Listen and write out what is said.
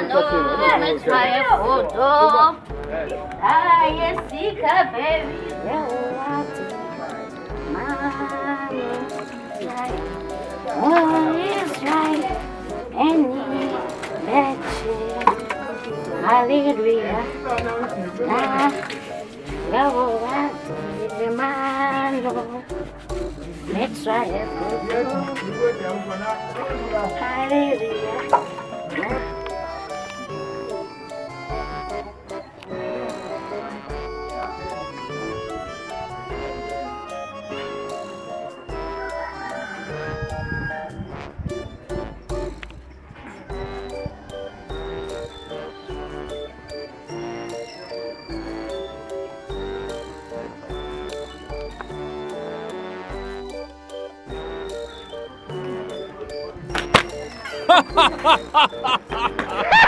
let's try a photo. I see a baby. All is right. Any betcha. Hallelujah. Let's try a photo. Hallelujah. Ha ha ha ha ha!